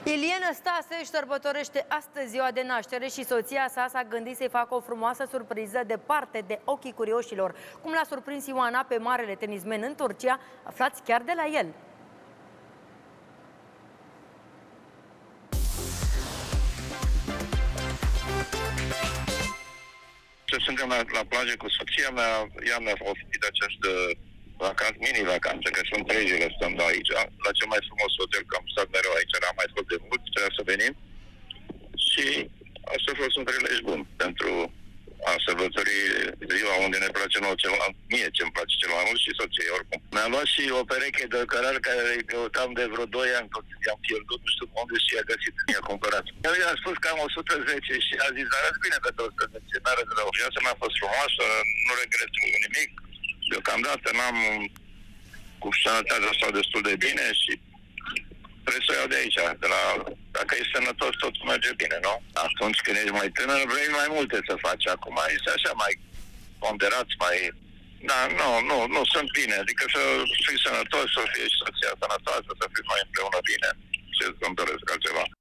Ilie Năstase își sărbătorește astăzi ziua de naștere și soția s-a gândit să-i facă o frumoasă surpriză departe de ochii curioșilor. Cum l-a surprins Ioana pe marele tenismen în Turcia, aflați chiar de la el. Suntem la plajă cu soția mea, ea mi-a oferit această mini-vacanță, că sunt 3 zile stăm aici, la cel mai frumos hotel, că am stat mereu aici, n-am mai fost de mult, trebuia să venim. Și asta a fost un prilej bun pentru a sărbători ziua unde ne place nouă cel mai mie ce-mi place cel mai mult și soției oricum. Mi-a luat și o pereche de cărări care îi căutam de vreo 2 ani, tot i-am pierdut, nu știu unde și i-a găsit, mi-a cumpărat. Eu i-am spus că am 110 și a zis, arăți bine pe 110, n-arăți rău. Viața mea a fost frumoasă, nu regret nimic, deocamdată n-am, cu sănătatea asta destul de bine și trebuie să o iau de aici, dacă ești sănătos, totul merge bine, nu? Atunci când ești mai tânăr, vrei mai multe să faci. Acum ești așa mai ponderat, mai... Da, nu, sunt bine. Adică să fii sănătos, să fie și soția sănătoasă, să fii mai împreună bine. Ce îmi doresc altceva.